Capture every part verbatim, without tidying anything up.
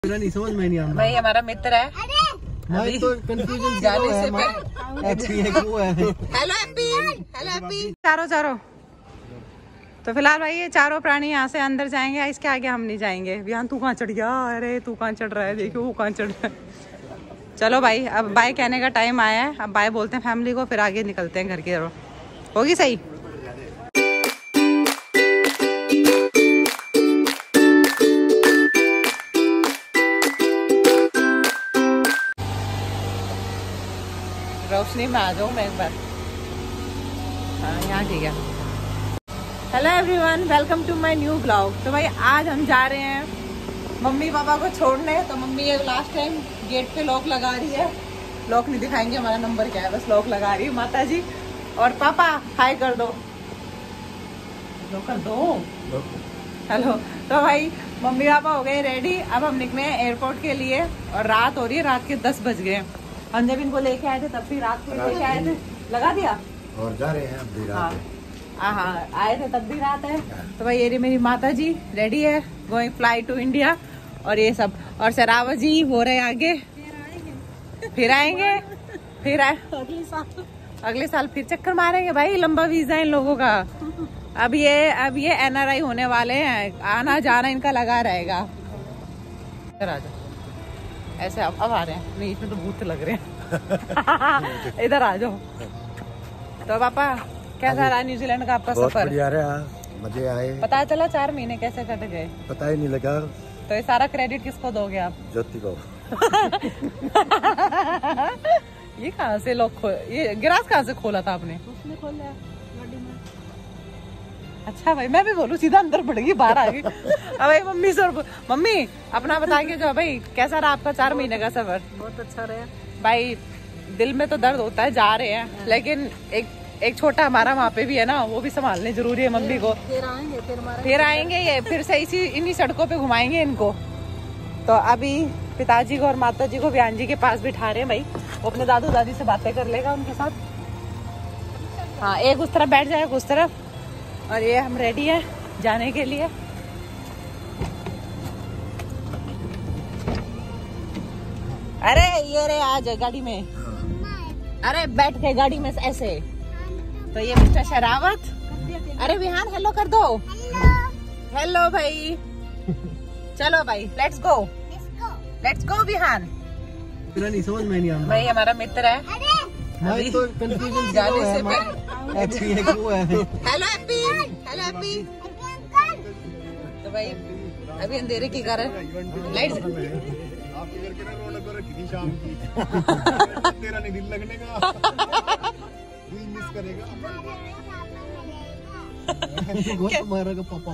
नहीं समझ में नहीं आता भाई हमारा मित्र है। मैं तो कंफ्यूजन जाने से पहले हेलो हैप्पी हेलो हैप्पी चारों चारों। तो फिलहाल भाई ये चारों प्राणी यहाँ से अंदर जाएंगे, इसके आगे हम नहीं जाएंगे। विहान तू कहाँ चढ़ गया? अरे तू कहाँ चढ़ रहा है? देखो वो कहाँ चढ़ रहा है। चलो भाई अब बाय कहने का टाइम आया है, अब बाय बोलते हैं फैमिली को, फिर आगे निकलते हैं घर की तरफ। होगी सही? रोशनी में आ जाऊँ मैं एक बार। हाँ यहाँ ठीक है। Hello everyone, welcome to my new blog. तो भाई आज हम जा रहे हैं मम्मी पापा को छोड़ने। तो मम्मी ये लास्ट टाइम गेट पे लॉक लगा रही है। लॉक नहीं दिखाएंगे हमारा नंबर क्या है, बस लॉक लगा रही है माता जी। और पापा हाय कर दो, लो कर दो हेलो। तो भाई मम्मी पापा हो गए रेडी, अब हम निकले हैं एयरपोर्ट के लिए। और रात हो रही है, रात के दस बज गए। हम जब इनको लेके आए थे तब भी रात को लेके आए थे, लगा दिया और जा रहे हैं अब भी रात है। हाँ हाँ आए थे तब भी रात है। तो भाई ये मेरी माता जी रेडी है, गोइंग फ्लाई टू इंडिया। और ये सब और सरावा जी हो रहे आगे, फिर आएंगे फिर आए अगले साल अगले साल फिर चक्कर मारेंगे। भाई लंबा वीजा है इन लोगों का। अब ये अब ये एन आर आई होने वाले हैं, आना जाना इनका लगा रहेगा। इधर आ जाओ, ऐसे अब अब आ रहे हैं, नहीं इसमें तो भूत लग रहे हैं। इधर आ जाओ। तो पापा कैसा रहा न्यूजीलैंड का आपका सफर? बढ़िया रहा, मजे आए। पता चला चार महीने कैसे कट गए? पता ही नहीं लगा। तो ये सारा क्रेडिट किसको दोगे आप? ज्योति को। ये कहाँ से लोग खो ये गिलास कहाँ से खोला था आपने? उसने खोला गाड़ी में। अच्छा भाई मैं भी बोलूँ, सीधा अंदर पड़ गई, बाहर आ गई। अब भाई मम्मी से मम्मी अपना बता के जो भाई कैसा रहा आपका चार महीने का सफर? बहुत अच्छा रहा भाई। दिल में तो दर्द होता है, जा रहे हैं, लेकिन एक एक छोटा हमारा वहाँ पे भी है ना, वो भी संभालने जरूरी है मम्मी को। फिर आएंगे फिर फिर आएंगे ये फिर से इसी इन्हीं सड़कों पे घुमाएंगे इनको। तो अभी पिताजी को और माता जी को विहान जी के पास बिठा रहे हैं भाई, वो अपने दादू दादी से बातें कर लेगा उनके साथ। हाँ एक उस तरफ बैठ जाएगा उस तरफ। और ये हम रेडी है जाने के लिए। अरे ये रे आज गाड़ी में, अरे बैठ के गाड़ी में ऐसे। तो ये मिस्टर शरावत। अरे विहान हेलो कर दो। हेलो भाई। चलो भाई let's go let's go Vihan. नहीं समझ में नहीं आता भाई हमारा मित्र है। मैं तो कंफ्यूजन जाने से पहले हेलो हैप्पी हेलो हैप्पी। तो भाई अभी अंधेरे के कारण लाइट आपके घर के ना रोड पर कितनी शाम की तेरा नहीं दिल लगने का मिस करेगा। पापा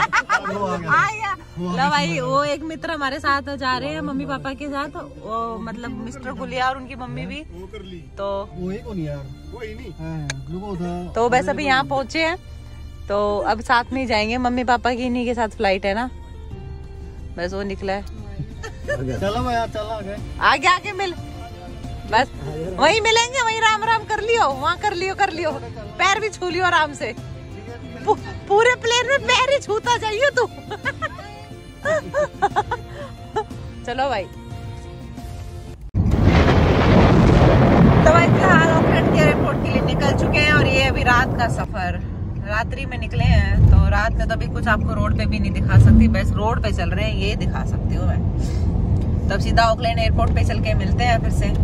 लो भाई वो एक मित्र हमारे साथ जा रहे हैं मम्मी पापा के साथ, वो मतलब मिस्टर गुलिया और उनकी मम्मी भी। तो वो ही कौन यार, कोई नहीं। तो बस अभी यहाँ पहुँचे हैं, तो अब साथ में ही जाएंगे। मम्मी पापा की इन्हीं के साथ फ्लाइट है ना, बस वो निकला है। चलो मैं चलो आगे आगे आगे मिल, बस वहीं मिलेंगे, वहीं राम राम कर लियो, वहाँ कर लियो कर लियो, पैर भी छू लियो आराम से। पू, पूरे प्लेन में पैर ही छूता जाइए तू। चलो भाई। तो भाई फिलहाल ऑकलैंड के एयरपोर्ट के लिए निकल चुके हैं। और ये अभी रात का सफर, रात्रि में निकले हैं। तो रात में तो अभी कुछ आपको रोड पे भी नहीं दिखा सकती, बस रोड पे चल रहे हैं ये दिखा सकती हूँ मैं। तब सीधा ऑकलैंड एयरपोर्ट पे चल के मिलते हैं फिर से।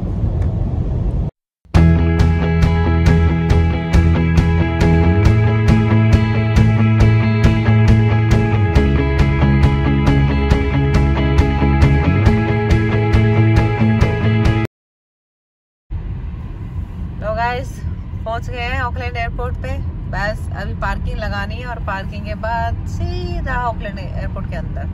तो गाइस पहुंच गए हैं ऑकलैंड एयरपोर्ट पे। बस अभी पार्किंग लगानी है और पार्किंग के बाद सीधा ऑकलैंड एयरपोर्ट के अंदर।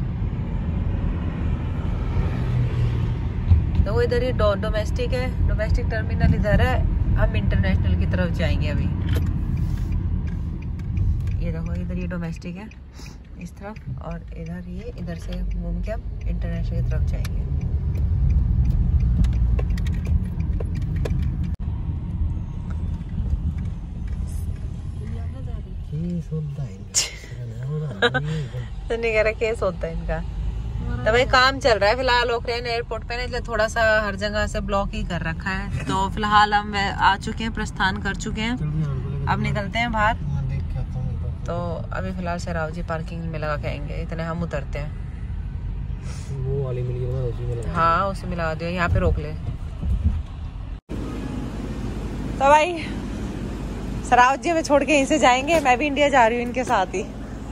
तो वो इधर ही डोमेस्टिक है, डोमेस्टिक टर्मिनल इधर है। हम इंटरनेशनल की तरफ जाएंगे अभी। ये देखो इधर ये डोमेस्टिक है इस तरफ, और इधर ये इधर से घूम के हम इंटरनेशनल की तरफ जाएंगे। केस होता है इनका। तो नहीं कह रहा केस होता है इनका। तो भाई काम चल रहा है फिलहाल ओकलैंड एयरपोर्ट पे ना, इसलिए थोड़ा सा हर जगह से ब्लॉक ही कर रखा है। तो फिलहाल हम आ चुके हैं, प्रस्थान कर चुके हैं, अब निकलते हैं बाहर। तो अभी फिलहाल शराव जी पार्किंग में लगा के आएंगे, इतने हम उतरते हैं। वो वाली मिल गई ना, उसी में लगा। हाँ उसे मिला दियो, यहाँ पे रोक ले। तो भाई शराव जी हमें छोड़ के यहीं से जाएंगे, मैं भी इंडिया जा रही हूँ इनके साथ ही।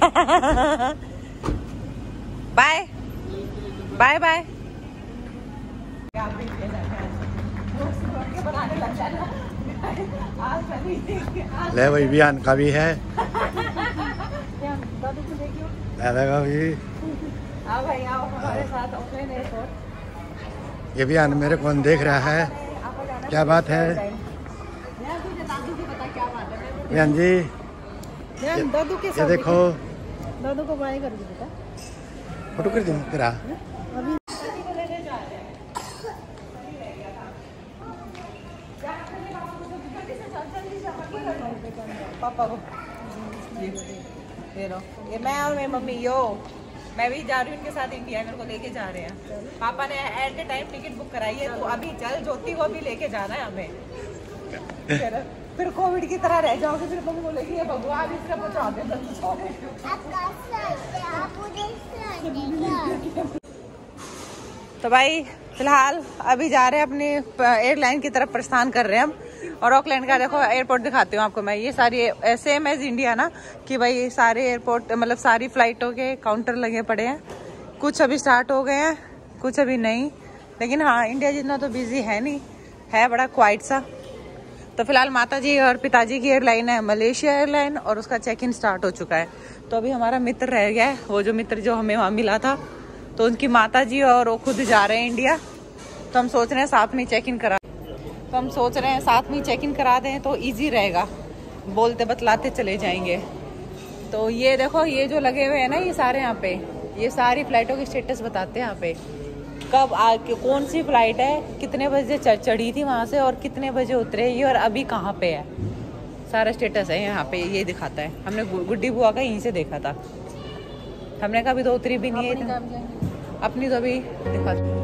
Bye bye bye. ले भाई बियान का भी है, दादा का भी। आओ भाई आओ हमारे साथ ओकलैंड एयरपोर्ट। ये बियान मेरे कौन देख रहा है, क्या बात है बियान जी? दादू के ये देखो, दादू को बाय कर दो बेटा, फोटो कर दूँ तेरा। पापा को ये लो, ये मैं और मेरी मम्मी यो मैं भी जा रही हूँ इनके साथ इंडिया, मेरे को लेके जा रहे हैं। पापा ने at the time ticket book कराई है, तो अभी चल ज्योति को भी लेके जाना है हमें। फिर फिर कोविड की तरह रह जाओगे, फिर तुम बोलेगी ये भगवान इसका पहुँचा दे। तो भाई फिलहाल अभी जा रहे हैं अपनी एयरलाइन की तरफ प्रस्थान कर रहे हैं हम। और ऑकलैंड का देखो एयरपोर्ट दिखाती हूँ आपको मैं। ये सारी सेम एज इंडिया ना, कि भाई सारे एयरपोर्ट मतलब सारी फ्लाइटों के काउंटर लगे पड़े हैं। कुछ अभी स्टार्ट हो गए हैं, कुछ अभी नहीं, लेकिन हाँ इंडिया जितना तो बिजी है नहीं, है बड़ा क्वाइट सा। तो फिलहाल माता जी और पिताजी की एयरलाइन है मलेशिया एयरलाइन, और उसका चेक इन स्टार्ट हो चुका है। तो अभी हमारा मित्र रह गया है, वो जो मित्र जो हमें वहाँ मिला था, तो उनकी माता जी और वो खुद जा रहे हैं इंडिया। तो हम सोच रहे हैं साथ में चेक इन करा तो हम सोच रहे हैं साथ में चेक इन करा दें तो इजी रहेगा, बोलते बतलाते चले जाएंगे। तो ये देखो ये जो लगे हुए हैं ना, ये सारे यहाँ पे ये सारी फ्लाइटों की स्टेटस बताते हैं यहाँ पे, कब आ कौन सी फ्लाइट है, कितने बजे चढ़ी थी वहाँ से और कितने बजे उतरेगी और अभी कहाँ पे है, सारा स्टेटस है यहाँ पे, ये दिखाता है। हमने गुड्डी बुआ का यहीं से देखा था, हमने कभी तो उतरी भी नहीं है अपनी, तो अभी दिखा।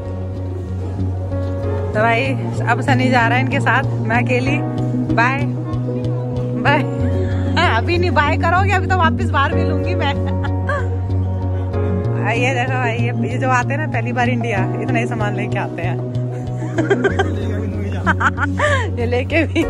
तो भाई अब सनी जा रहा है इनके साथ, मैं अकेली। Bye bye. अभी नहीं बाय करोगे, अभी तो वापस बाहर मिलूंगी मैं। ये देखो भाई, ये जो आते हैं ना पहली बार इंडिया, इतना ही सामान लेके आते हैं। ये लेके भी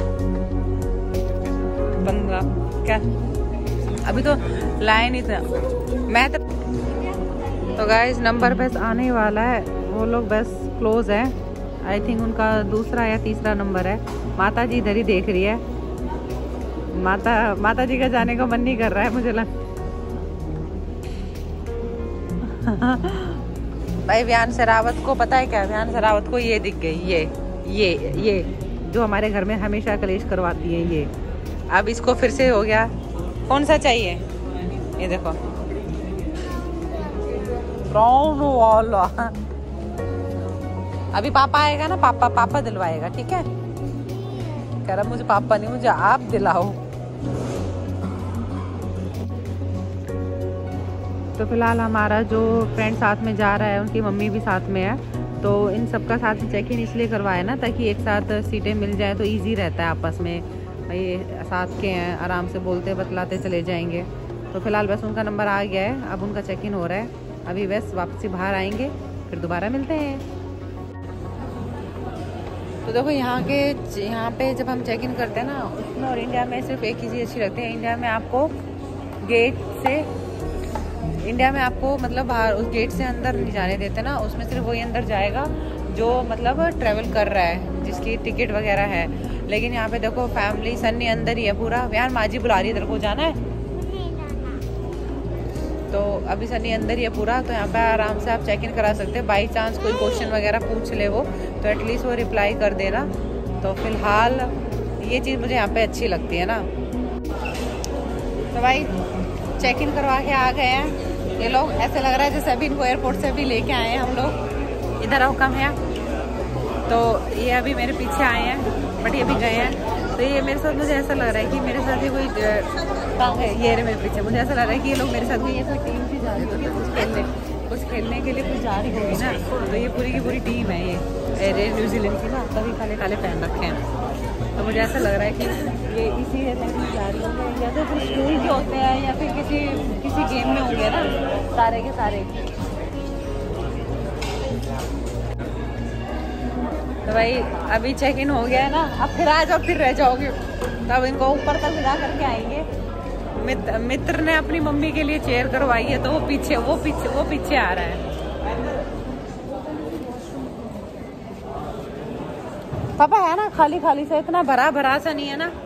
बंगा क्या, अभी तो लाइन ही था मैं तो। तो गाइस नंबर बस आने वाला है, वो लोग बस क्लोज है, आई थिंक उनका दूसरा या तीसरा नंबर है। माता जी इधर ही देख रही है, माता माता जी का जाने का मन नहीं कर रहा है मुझे लग। भाई व्यान शरावत को पता है क्या, व्यान शरावत को ये दिख गई, ये ये ये जो हमारे घर में हमेशा कलेश करवाती है, ये अब इसको फिर से हो गया। कौन सा चाहिए, ये देखो ब्राउन वाला। अभी पापा आएगा ना, पापा पापा दिलवाएगा, ठीक है। कह रहा मुझे पापा नहीं, मुझे आप दिलाओ। तो फिलहाल हमारा जो फ्रेंड साथ में जा रहा है, उनकी मम्मी भी साथ में है, तो इन सबका साथ चेक इन इसलिए करवाया ना, ताकि एक साथ सीटें मिल जाए तो इजी रहता है आपस में, भाई साथ के हैं, आराम से बोलते बतलाते चले जाएंगे। तो फिलहाल बस उनका नंबर आ गया है, अब उनका चेक इन हो रहा है, अभी बस वापसी बाहर आएंगे, फिर दोबारा मिलते हैं। तो देखो यहाँ के यहाँ पे जब हम चेक इन करते हैं ना, उसमें और इंडिया में सिर्फ एक ही चीज़ अच्छी लगती है। इंडिया में आपको गेट से इंडिया में आपको मतलब बाहर उस गेट से अंदर नहीं जाने देते ना, उसमें सिर्फ वही अंदर जाएगा जो मतलब ट्रैवल कर रहा है, जिसकी टिकट वगैरह है। लेकिन यहाँ पे देखो फैमिली सन्नी अंदर ही है पूरा। यार माजी बुला रही है, तेरे को जाना है? तो अभी सनी अंदर ही है पूरा, तो यहाँ पे आराम से आप चेक इन करा सकते हैं। बाई चांस कोई क्वेश्चन वगैरह पूछ ले वो, तो एटलीस्ट वो रिप्लाई कर देना। तो फिलहाल ये चीज़ मुझे यहाँ पे अच्छी लगती है ना। तो भाई चेक इन करवा के आ गए हैं ये लोग, ऐसे लग रहा है जैसे अभी इनको एयरपोर्ट से भी लेके आए हैं हम लोग। इधर आओ कम है, तो ये अभी मेरे पीछे आए हैं, बट ये भी गए हैं। तो ये मेरे साथ मुझे ऐसा लग रहा है कि मेरे साथ ही कोई कहाँ है, ये मेरे पीछे मुझे ऐसा लग रहा है कि ये लोग मेरे साथ कोई ऐसा टीम भी जा रही है, तो कुछ खेलने कुछ खेलने के लिए कुछ जा रही होगी ना, तो ये पूरी की पूरी टीम है ये अरे न्यूजीलैंड की ना, तभी काले काले पहन रखे हैं। तो मुझे ऐसा लग रहा है कि ये इसी में जा रही होंगे, या तो फिर स्कूल के होते हैं या फिर किसी किसी गेम में होंगे ना सारे के सारे। तो भाई अभी चेक इन हो गया है ना, अब फिर आ जाओ, फिर रह जाओगे, तब इनको ऊपर तक विदा करके आएंगे। मित्र मित्र ने अपनी मम्मी के लिए चेयर करवाई है, तो वो पीछे वो पीछे वो पीछे आ रहा है। पापा है ना खाली खाली सा, इतना भरा भरा सा नहीं है ना।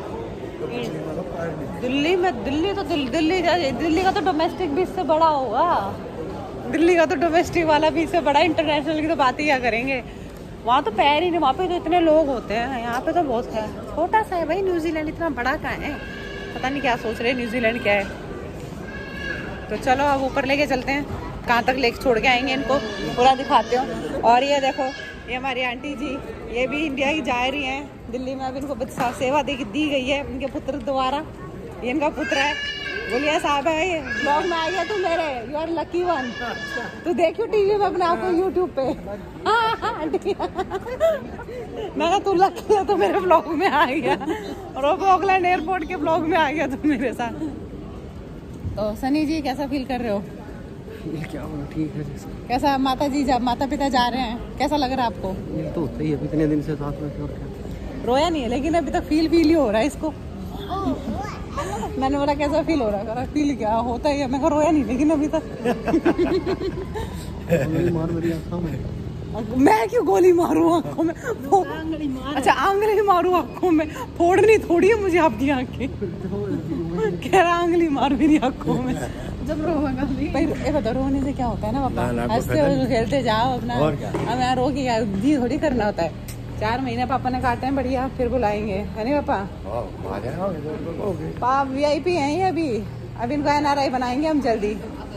दिल्ली में दिल्ली तो दिल, दिल्ली दिल्ली का तो डोमेस्टिक भी इससे बड़ा होगा। दिल्ली का तो डोमेस्टिक वाला भी इससे बड़ा, इंटरनेशनल की तो बात ही क्या करेंगे। वहाँ तो पैर ही नहीं, वहाँ पे तो इतने लोग होते हैं, यहाँ पे तो बहुत है, छोटा सा है भाई न्यूजीलैंड, इतना बड़ा कहाँ है, पता नहीं क्या सोच रहे हैं न्यूजीलैंड क्या है। तो चलो अब ऊपर लेके चलते हैं, कहाँ तक लेके छोड़ के आएंगे इनको पूरा दिखाते हो। और ये देखो ये हमारी आंटी जी, ये भी इंडिया की जा रही हैं दिल्ली में, अब इनको सेवा दी दी गई है इनके पुत्र द्वारा, ये इनका पुत्र है। बोलिए साहब है ब्लॉग में आ गया तू मेरे, यू आर लकी वन, तू देखियो टीवी में अपने आप को यूट्यूब पे। मैं तू लकी है, तू मेरे ब्लॉग में आ गया, और वो ऑकलैंड एयरपोर्ट के ब्लॉग में आ गया तू मेरे साथ। तो सनी जी कैसा फील कर रहे हो? क्या होना, ठीक है। कैसा माता जी जब माता पिता जा रहे हैं, कैसा लग रहा है आपको? ये तो होता ही है, इतने दिन से साथ में। रोया नहीं है लेकिन अभी तक फील फील ही हो रहा है इसको। मैंने बोला कैसा फील हो रहा है, फील क्या होता है, मैं रोया नहीं लेकिन अभी तक। मार मेरी आंखों में। मैं क्यों गोली मारूं आंखों में? अच्छा आंगली मारूं आंखों में, फोड़नी थोड़ी है मुझे आपकी आंखें। कह रहा आंगली मार मेरी आंखों में। जब रोगा भाई ये बता, रोने से क्या होता है ना पापा, हंसते खेलते जाओ अपना, अब यहाँ रो के जी थोड़ी करना होता है। चार महीने पापा ने काटे हैं बढ़िया, फिर बुलाएंगे है नहीं पापा? पाप वीआईपी हैं ये अभी, अब इनको एनआरआई बनाएंगे हम जल्दी।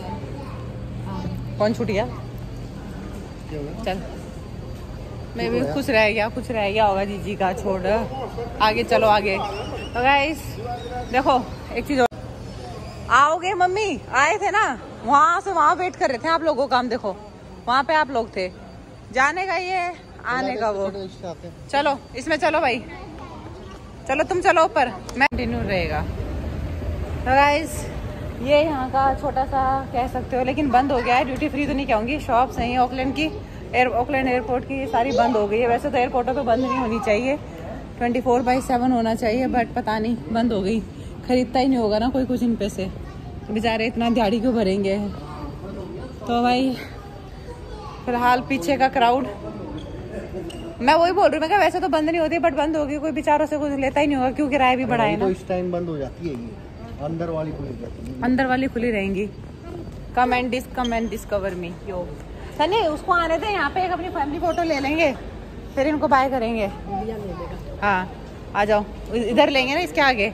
कौन छूट गया? चल मैं भी खुश रह गया, कुछ रह गया होगा जीजी का, छोड़ आगे चलो आगे। तो गाइस देखो एक चीज और, आओगे मम्मी? आए थे ना वहां से, वहां वेट कर रहे थे आप लोगों का, हम देखो वहां पे आप लोग थे, जाने का ये आने का वो। चलो इसमें चलो भाई, चलो तुम चलो ऊपर, मैं कंटिन्यू रहेगा। तो गाइस ये यहाँ का छोटा सा कह सकते हो, लेकिन बंद हो गया है, ड्यूटी फ्री तो नहीं कहूँगी, शॉप्स हैं ऑकलैंड की, एयर ऑकलैंड एयरपोर्ट की ये सारी बंद हो गई है। वैसे तो एयरपोर्टों पे बंद नहीं होनी चाहिए, ट्वेंटी फोर बाई सेवन होना चाहिए, बट पता नहीं बंद हो गई। खरीदता ही नहीं होगा ना कोई कुछ इन पे से, बेचारे इतना दिहाड़ी क्यों भरेंगे। तो भाई फिलहाल पीछे का क्राउड, मैं वही बोल रही हूँ, मैं वैसे तो बंद नहीं होती बट बंद होगी, कोई बेचारों से कुछ लेता ही नहीं होगा क्योंकि किराया भी बढ़ा है ना। तो इस टाइम बंद हो जाती है, ये अंदर वाली खुली जाती है, अंदर वाली खुली रहेंगी। Come and this come and discover me yo Sunny, उसको आने दे, यहाँ पे एक अपनी फैमिली फोटो ले लेंगे, फिर इनको बाय करेंगे। हाँ आ जाओ, इधर लेंगे ना इसके आगे।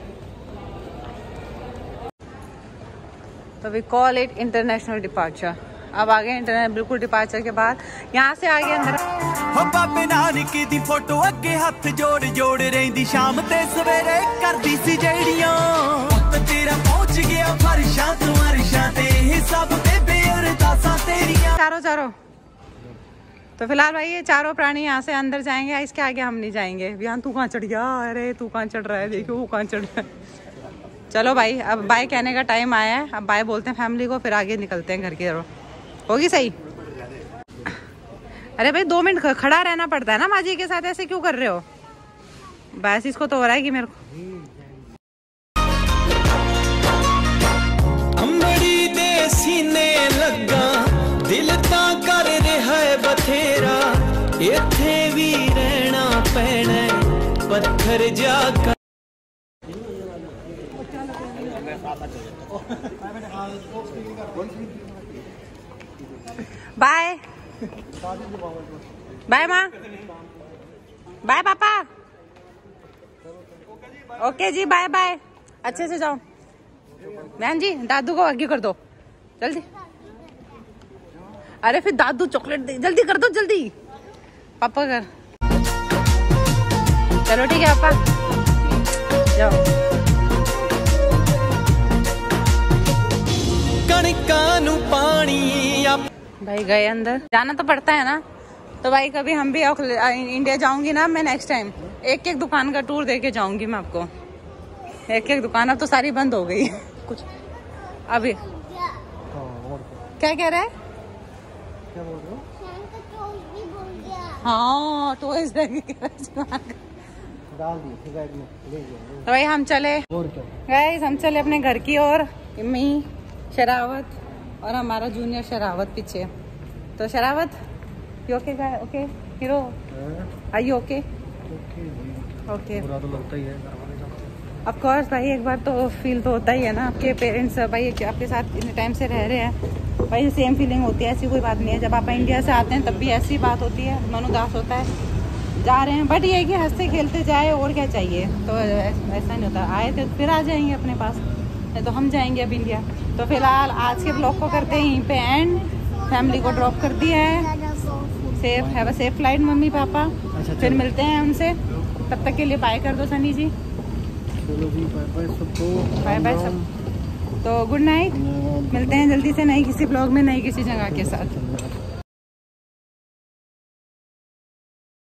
तो we call it international departure. अब आगे इंटरनेट बिल्कुल डिपार्चर के बाद यहाँ से आगे अंदर। हो बाबे नानक दी फोटो अगे हाथ जोड़ जोड़ रही, शाम ते सवेरे करदी सी जेड़ियां, तो तेरा पहुंच गया फरशां तू अरशां ते सब बेबे अरदासां तेरियां। चारों चारों तो फिलहाल भाई ये चारों प्राणी यहाँ से अंदर जाएंगे, इसके आगे हम नहीं जाएंगे। बिहान तू कहाँ चढ़ गया? अरे तू कहाँ चढ़ रहा है, देखो वो कहाँ चढ़ रहा है। चलो भाई अब बाय कहने का टाइम आया है, अब बाय बोलते हैं फैमिली को, फिर आगे निकलते हैं घर की तरफ। होगी सही? अरे भाई दो मिनट खड़ा रहना पड़ता है ना माँ जी के साथ, ऐसे क्यों कर रहे हो? बस इसको तो हो रहा है कि मेरे को अमड़ी दे सीने लगा, दिल ता कर रहा है बथेरा, इत्थे भी रहना पैना पत्थर जा। बाय बाय माँ, बाय पापा, ओके जी बाय बाय, अच्छे से जाओ। बहन जी दादू को आगे कर दो जल्दी, अरे फिर दादू चॉकलेट दे, जल्दी कर दो जल्दी, पापा कर। चलो ठीक है पापा जाओ। कणकां नूं पानी आ। भाई गए अंदर, जाना तो पड़ता है ना। तो भाई कभी हम भी इंडिया जाऊंगी ना मैं, नेक्स्ट टाइम एक एक दुकान का टूर देके जाऊंगी मैं आपको। एक एक दुकान, अब तो सारी बंद हो गई कुछ अभी। क्या कह रहा है? क्या बोल रहे हो? हाँ टॉयज डाल दिए बैग में, ले गए। तो भाई हम चले, और क्या गाइस हम चले अपने घर की ओर। इम्मी, शरावत और हमारा जूनियर शरावत पीछे। तो Sherawat you okay guy? Okay hero, are you okay? Okay बुरा तो लगता ही है। ऑफ कोर्स भाई, एक बार तो फील तो होता ही है ना। आपके पेरेंट्स भाई आपके साथ इतने टाइम से रह रहे हैं भाई, सेम फीलिंग होती है। ऐसी कोई बात नहीं है, जब आप इंडिया से आते हैं तब भी ऐसी बात होती है, मन उदास होता है। जा रहे हैं बट ये है कि हंसते खेलते जाए, और क्या चाहिए। तो ऐसा नहीं होता, आए थे फिर आ जाएंगे अपने पास, नहीं तो हम जाएंगे अब इंडिया। तो फिलहाल आज के ब्लॉग को करते हैं यहीं पे एंड। फैमिली को ड्रॉप कर दिया है, safe have a safe flight मम्मी पापा। फिर मिलते हैं उनसे, तब तक के लिए बाय कर दो सनी जी। चलो जी, बाय बाय सबको, बाय बाय सब। तो गुड नाइट, मिलते हैं जल्दी से नई किसी ब्लॉग में, नई किसी जगह के साथ।